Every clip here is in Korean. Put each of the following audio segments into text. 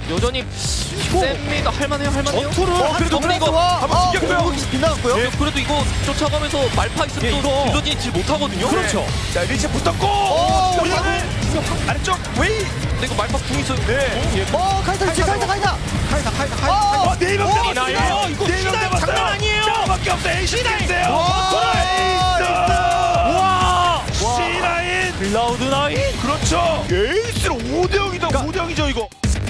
여전히 셉니다. 할만해요. 전투를 그래도 이거 한번 챙겼고요. 빗나갔고요. 그래도 이거 쫓아가면서 말파 있으면 또 딜러진이 질 못하거든요. 그렇죠. 자, 리치 붙었고 아래쪽 웨이. 근데 이거 말파 궁 있어요. 네. 카이사. 네 명 잡았어요. 이거 네 명 잡았어요. 장난 아니에요. 저밖에 없어요. 에이스인데요. 와. C9. 클라우드 9. 그렇죠. 에이스로 5대 0이다. 5대 0이죠 이거.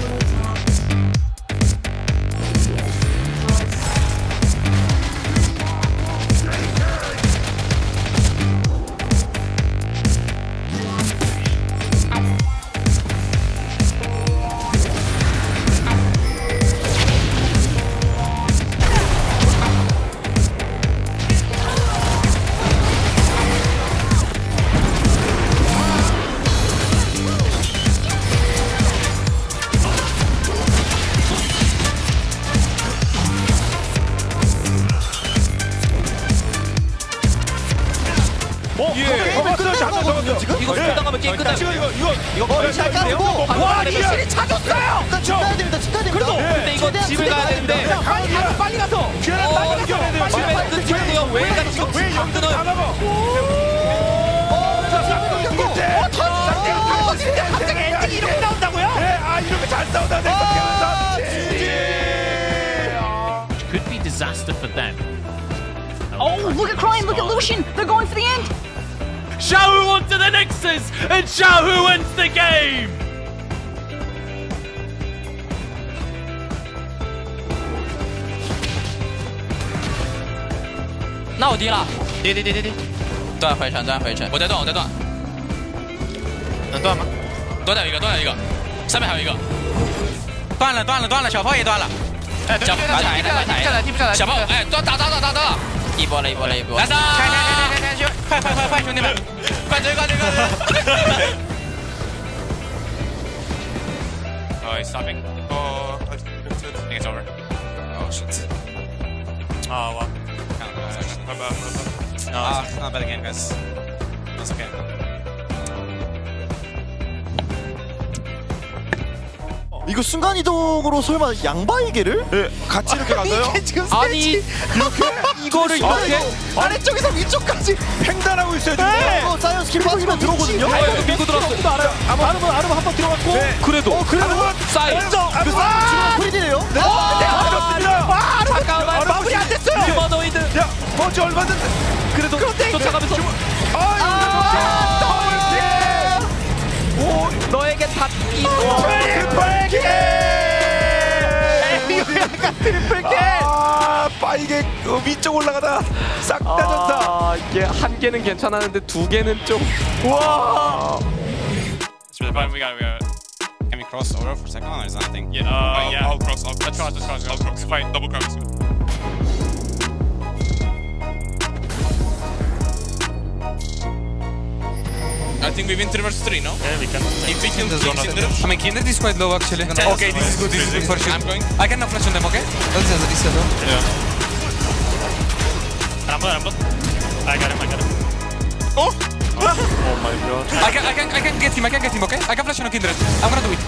이거 당하면 게임 끝나요. 이거 머리 잘 까고 와, 리신이 찾았어요. 집가야 됩니다. 근데 이거 집을 가야 되는데 빨리 가서. 뒤에는 빨리 이겨야 돼요. 집에 끊기는데요. 웨이가 지금 안 끊어요. 갑자기 엔딩이 이렇게 나온다고요? 네, 이렇게 잘 싸우다 Could be disaster for them. Oh, look at Crime, look at Lucian. They're going for the end. Xiao onto the Nexus, and Xiao wins the game! 나 어디啦？ 断回城，我在断，能断吗？断掉一个，上面还有一个，断了，小炮也断了，小炮打踢不下来，小炮，哎，打了，一波了，来上，快，兄弟们，快追！He's stopping. Oh, I think it's over. Oh shit. Oh well. My bad. No, it's not a bad game, guys. That's okay. 이거 순간 이동으로 설마 양바이게를? 네, 같이 이렇게 가서요? 지금 아니 이렇게 이거를 이렇게 아래쪽에서 위쪽까지. 횡단하고 있어요 지금. 사이언 스킬 빠지면 들어오거든요. 이거 밀고 들어왔어. 아르몬 한번 들어갔고. 네. 그래도 사이. 프리디네요. 잠깐만 마무리 안 됐어요. 휴머노이드. 야, 버즈 얼마든 그래도 쫓아가면서 너에게 닿기. 트리플 빠이게 위쪽 올라가다 싹 다 전사. 이게 한 개는 괜찮았는데 두 개는 좀. 와. It's really fun. We got. Can we cross over for a second or is that nothing? Yeah, yeah. I'll cross. Let's cross. I'll cross. Fight, double cross. I think we win 3 versus 3, no? Yeah, we can. If we can I mean, Kindred is quite low actually. Okay, this is good for sure. I'm going. I can now flash on them, okay? Yeah. Rambo. I got him. Oh! Oh my god. I can get him, okay? I can flash on Kindred. I'm gonna do it.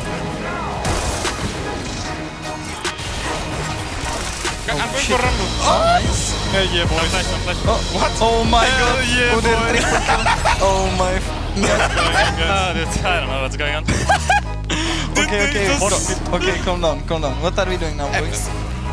I'm going for Rambo. Nice. Yeah, boys. Flash. What? Oh my god. Yeah, boys. Oh my. I don't know what's going on. Okay, calm down. What are we doing now, boys?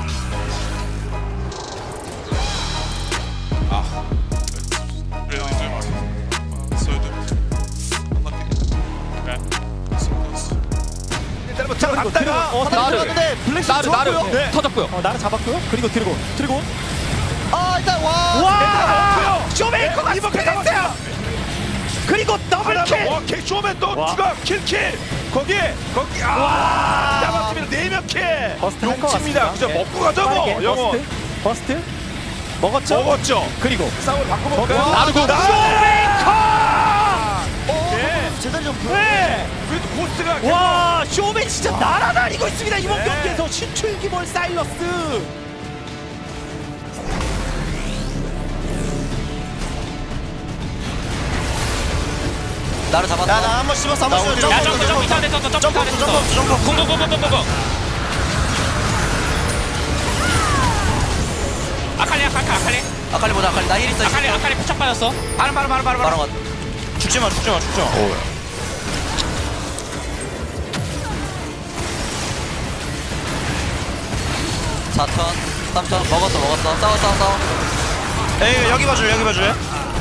Really doomed. So doomed. Unlucky. Okay. So close. 자, 갔다가 들어갔는데 블랙스 나를 네. 터졌고요. 나를 잡았고요. 그리고 드래곤. 일단 와! 쇼메이커가 이번 패스야. 그리고 더블킬. 와, 쇼맨 또 추가 킬. 거기. 잡았습니다. 4명 킬. 버스트 할것 용칩니다. 같습니다. 그죠? 먹고 가죠 뭐. 영원. 버스트. 먹었죠. 그리고 싸움을 바꿔볼까요? 나르고. 제자리 점프. 네. 그래도 고스가 와, 쇼맨 진짜 날아다니고 있습니다. 이번 네. 경기에서 신출기몰 사일러스. 나를 잡았다. 나 한번 씹었어 한번 씹었어. 야 점프 이상한데 점프 쿵쿵쿵쿵쿵쿵 아칼리 아칼리 보자. 아칼리 나 힐 있어. 아칼리 포착 받았어 바로 바로 죽지 마. 가. 4천 3천 먹었어. 싸워. 에이 여기 봐줄래?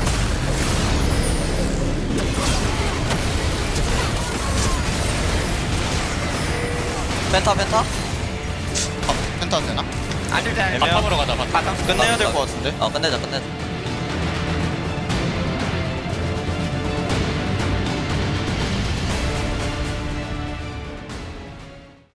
펜타. 펜타 안 되나? 바텀으로 가자 바텀 끝내야 될 것 같은데. 끝내자.